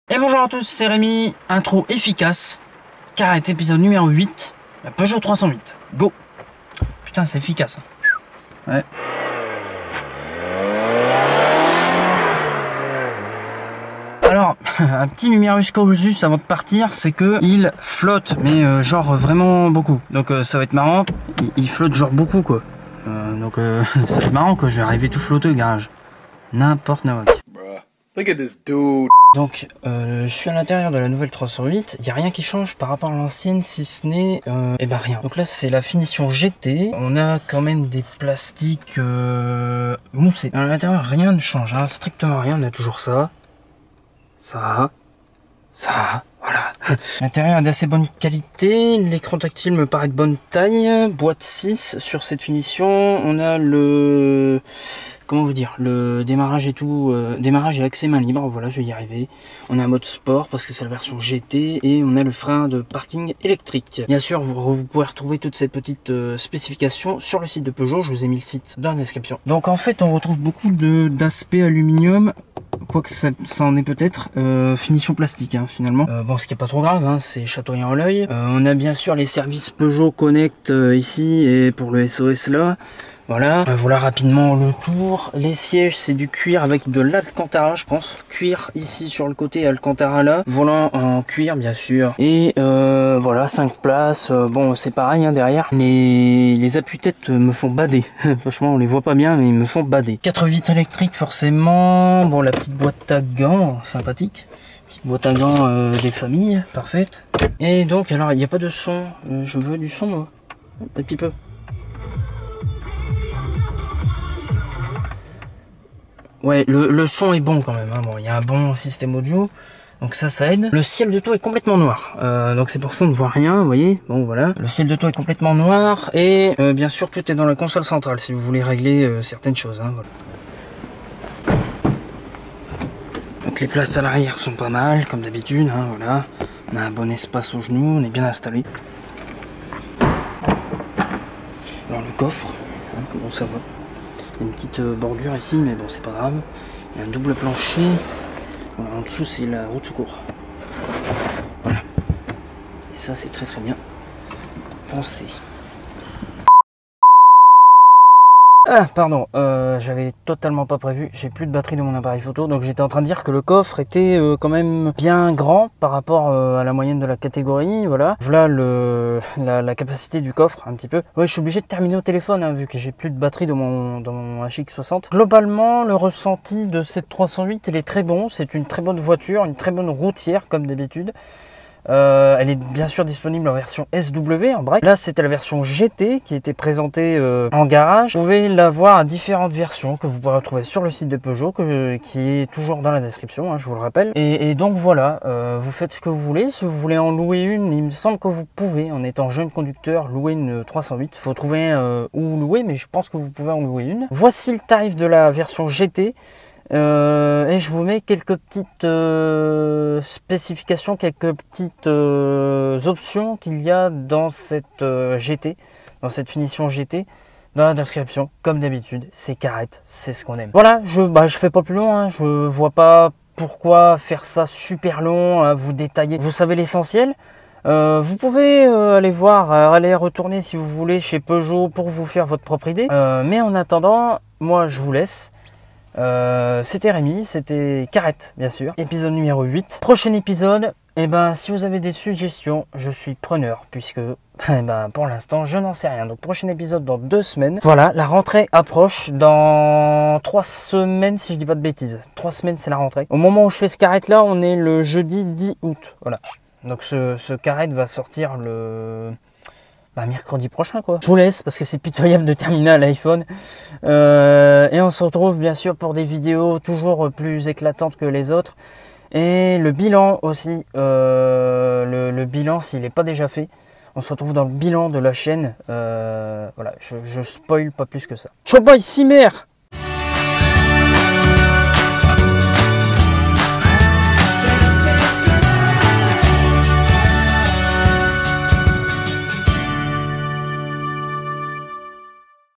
Et bonjour à tous, c'est Rémi, intro efficace, carrette épisode numéro 8, la Peugeot 308, go. Putain c'est efficace. Ouais. Alors, un petit numerus clausus avant de partir, c'est que il flotte, mais genre vraiment beaucoup. Donc ça va être marrant, il flotte genre beaucoup quoi. Donc ça va être marrant quoi, je vais arriver tout flotteux au garage. N'importe quoi. Look at this dude. Donc, je suis à l'intérieur de la nouvelle 308. Il n'y a rien qui change par rapport à l'ancienne, si ce n'est, eh ben rien. Donc là, c'est la finition GT. On a quand même des plastiques moussés. À l'intérieur, rien ne change, hein, strictement rien. On a toujours ça, voilà. L'intérieur est d'assez bonne qualité. L'écran tactile me paraît de bonne taille. Boîte 6 sur cette finition. On a le... Comment vous dire, le démarrage et tout, démarrage et accès main libre, voilà, je vais y arriver. On a un mode sport parce que c'est la version GT et on a le frein de parking électrique. Bien sûr, vous pouvez retrouver toutes ces petites spécifications sur le site de Peugeot, je vous ai mis le site dans la description. Donc en fait, on retrouve beaucoup d'aspects aluminium, quoique ça en est peut-être, finition plastique hein, finalement. Bon, ce qui est pas trop grave, hein, c'est chatoyant à l'œil. On a bien sûr les services Peugeot Connect ici et pour le SOS là. Voilà, voilà rapidement le tour. Les sièges c'est du cuir avec de l'Alcantara je pense. Cuir ici sur le côté, Alcantara là. Volant en cuir bien sûr. Et voilà 5 places. Bon c'est pareil hein, derrière. Les appuis-têtes me font bader. Franchement on les voit pas bien mais ils me font bader. 4 vitres électriques forcément. Bon la petite boîte à gants, sympathique. Petite boîte à gants des familles, parfaite. Et donc alors il n'y a pas de son. Je veux du son moi. Un petit peu. Ouais, le son est bon quand même, hein. Bon, il y a un bon système audio, donc ça aide. Le ciel de toit est complètement noir, donc c'est pour ça qu'on ne voit rien, vous voyez. Bon voilà, le ciel de toit est complètement noir et bien sûr tout est dans la console centrale si vous voulez régler certaines choses, hein, voilà. Donc les places à l'arrière sont pas mal, comme d'habitude, hein, voilà. On a un bon espace au genou, on est bien installé. Alors le coffre, hein, comment ça va? Il y a une petite bordure ici, mais bon, c'est pas grave. Il y a un double plancher. Voilà, en dessous, c'est la roue de secours. Voilà. Et ça, c'est très très bien pensé. Ah, pardon, j'avais totalement pas prévu, j'ai plus de batterie de mon appareil photo, donc j'étais en train de dire que le coffre était quand même bien grand par rapport à la moyenne de la catégorie, voilà. Voilà la capacité du coffre, un petit peu. Ouais, je suis obligé de terminer au téléphone, hein, vu que j'ai plus de batterie dans mon HX60. Globalement, le ressenti de cette 308, il est très bon, c'est une très bonne voiture, une très bonne routière, comme d'habitude. Elle est bien sûr disponible en version SW en break. Là c'était la version GT qui était présentée en garage. Vous pouvez la voir à différentes versions que vous pourrez retrouver sur le site de Peugeot qui est toujours dans la description, hein, je vous le rappelle. Et donc voilà, vous faites ce que vous voulez. Si vous voulez en louer une, il me semble que vous pouvez, en étant jeune conducteur, louer une 308. Il faut trouver où louer, mais je pense que vous pouvez en louer une. Voici le tarif de la version GT. Et je vous mets quelques petites spécifications, quelques petites options qu'il y a dans cette GT, dans cette finition GT, dans la description. Comme d'habitude, c'est carrette, c'est ce qu'on aime. Voilà, je fais pas plus long, hein, je vois pas pourquoi faire ça super long, à vous détailler. Vous savez l'essentiel. Vous pouvez aller voir, aller retourner si vous voulez chez Peugeot pour vous faire votre propre idée. Mais en attendant, moi je vous laisse. C'était Rémi, c'était Carrette bien sûr, épisode numéro 8. Prochain épisode, et ben si vous avez des suggestions, je suis preneur puisque pour l'instant je n'en sais rien. Donc prochain épisode dans 2 semaines. Voilà, la rentrée approche dans 3 semaines si je dis pas de bêtises. 3 semaines c'est la rentrée. Au moment où je fais ce Carrette là, on est le jeudi 10 août. Voilà. Donc ce Carrette va sortir le... mercredi prochain quoi. Je vous laisse parce que c'est pitoyable de terminer à l'iPhone. Et on se retrouve bien sûr pour des vidéos toujours plus éclatantes que les autres. Et le bilan aussi. Le bilan s'il n'est pas déjà fait. On se retrouve dans le bilan de la chaîne. Voilà, je spoil pas plus que ça. Ciao bye, Cimer!